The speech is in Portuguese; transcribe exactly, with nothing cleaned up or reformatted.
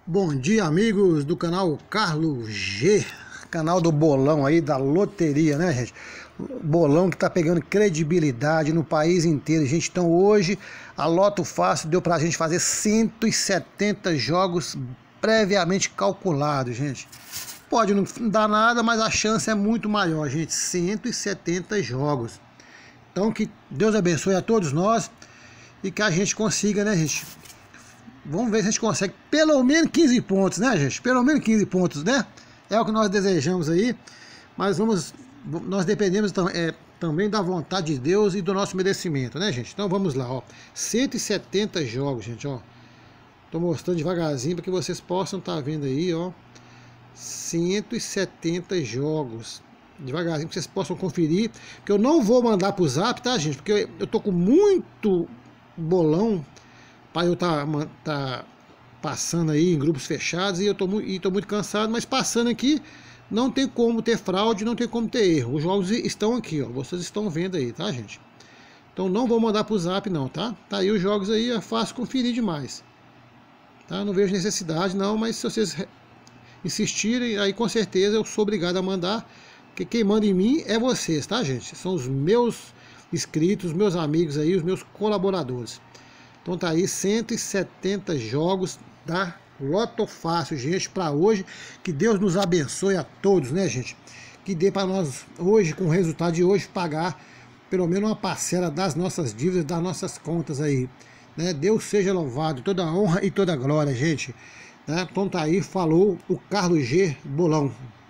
Bom dia, amigos do canal Carlos G, canal do bolão aí, da loteria, né, gente? Bolão que tá pegando credibilidade no país inteiro, gente. Então hoje a Loto Fácil deu pra gente fazer cento e setenta jogos previamente calculados, gente. Pode não dar nada, mas a chance é muito maior, gente. cento e setenta jogos. Então que Deus abençoe a todos nós e que a gente consiga, né, gente? Vamos ver se a gente consegue pelo menos quinze pontos, né, gente? Pelo menos quinze pontos, né? É o que nós desejamos aí. Mas vamos, nós dependemos é, também da vontade de Deus e do nosso merecimento, né, gente? Então vamos lá, ó. cento e setenta jogos, gente, ó. Tô mostrando devagarzinho para que vocês possam estar vendo aí, ó. cento e setenta jogos. Devagarzinho, para vocês possam conferir. Que eu não vou mandar pro Zap, tá, gente? Porque eu tô com muito bolão para eu tá, tá passando aí em grupos fechados e eu tô, e tô muito cansado, mas passando aqui não tem como ter fraude, não tem como ter erro. Os jogos estão aqui, ó, vocês estão vendo aí, tá, gente? Então não vou mandar pro Zap não, tá? Tá aí os jogos aí, é fácil conferir demais. Tá? Não vejo necessidade não, mas se vocês insistirem, aí com certeza eu sou obrigado a mandar, porque quem manda em mim é vocês, tá, gente? São os meus inscritos, meus amigos aí, os meus colaboradores. Então tá aí cento e setenta jogos da Loto Fácil, gente, para hoje. Que Deus nos abençoe a todos, né, gente? Que dê para nós hoje, com o resultado de hoje, pagar pelo menos uma parcela das nossas dívidas, das nossas contas aí, né? Deus seja louvado, toda a honra e toda a glória, gente. Né? Então tá aí, falou o Carlos G Bolão.